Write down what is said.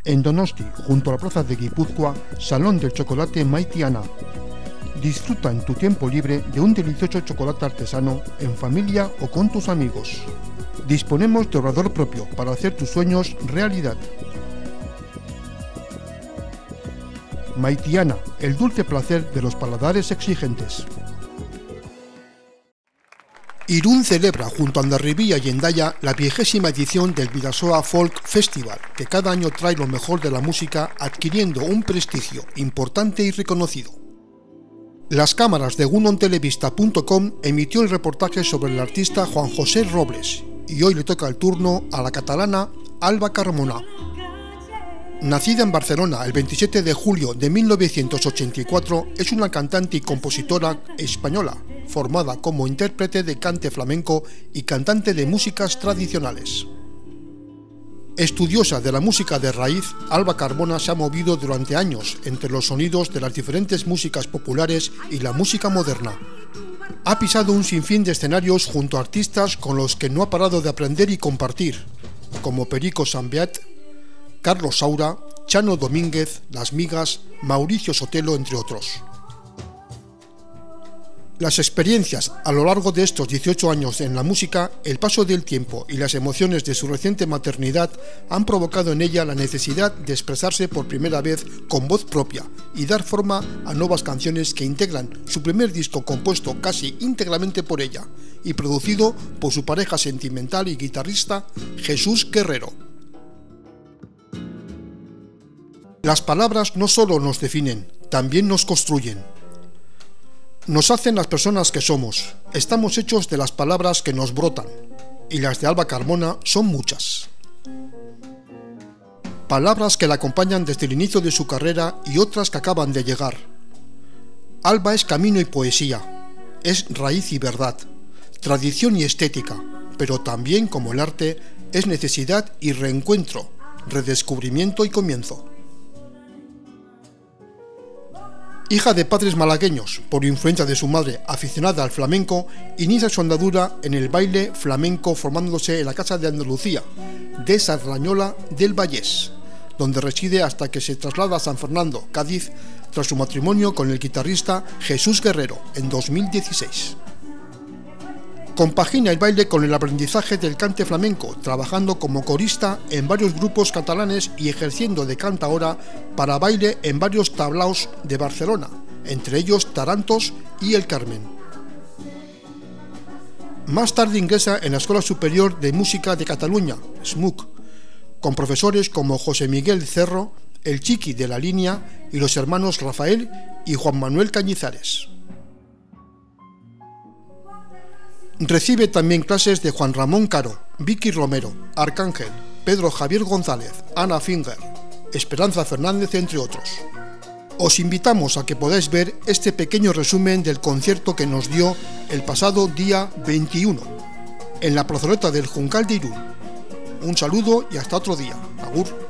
En Donosti, junto a la plaza de Guipúzcoa, Salón del Chocolate Maitiana. Disfruta en tu tiempo libre de un delicioso chocolate artesano en familia o con tus amigos. Disponemos de obrador propio para hacer tus sueños realidad. Maitiana, el dulce placer de los paladares exigentes. Irún celebra junto a Hondarribía y Hendaya la 20ª edición del Bidasoa Folk Festival, que cada año trae lo mejor de la música adquiriendo un prestigio importante y reconocido. Las cámaras de gunontelevista.com emitió el reportaje sobre el artista Juan José Robles y hoy le toca el turno a la catalana Alba Carmona. Nacida en Barcelona el 27 de julio de 1984, es una cantante y compositora española, formada como intérprete de cante flamenco y cantante de músicas tradicionales. Estudiosa de la música de raíz, Alba Carmona se ha movido durante años entre los sonidos de las diferentes músicas populares y la música moderna. Ha pisado un sinfín de escenarios junto a artistas con los que no ha parado de aprender y compartir, como Perico Sambeat, Carlos Saura, Chano Domínguez, Las Migas, Mauricio Sotelo, entre otros. Las experiencias a lo largo de estos 18 años en la música, el paso del tiempo y las emociones de su reciente maternidad han provocado en ella la necesidad de expresarse por primera vez con voz propia y dar forma a nuevas canciones que integran su primer disco compuesto casi íntegramente por ella y producido por su pareja sentimental y guitarrista Jesús Guerrero. Las palabras no solo nos definen, también nos construyen. Nos hacen las personas que somos. Estamos hechos de las palabras que nos brotan, y las de Alba Carmona son muchas. Palabras que la acompañan desde el inicio de su carrera y otras que acaban de llegar. Alba es camino y poesía, es raíz y verdad, tradición y estética, pero también, como el arte, es necesidad y reencuentro, redescubrimiento y comienzo. Hija de padres malagueños, por influencia de su madre aficionada al flamenco, inicia su andadura en el baile flamenco formándose en la Casa de Andalucía, de Sarrañola del Vallés, donde reside hasta que se traslada a San Fernando, Cádiz, tras su matrimonio con el guitarrista Jesús Guerrero en 2016. Compagina el baile con el aprendizaje del cante flamenco, trabajando como corista en varios grupos catalanes y ejerciendo de cantaora para baile en varios tablaos de Barcelona, entre ellos Tarantos y El Carmen. Más tarde ingresa en la Escuela Superior de Música de Cataluña, SMUC, con profesores como José Miguel Cerro, el Chiqui de la Línea y los hermanos Rafael y Juan Manuel Cañizares. Recibe también clases de Juan Ramón Caro, Vicky Romero, Arcángel, Pedro Javier González, Ana Finger, Esperanza Fernández, entre otros. Os invitamos a que podáis ver este pequeño resumen del concierto que nos dio el pasado día 21, en la plazoleta del Juncal de Irún. Un saludo y hasta otro día. Agur.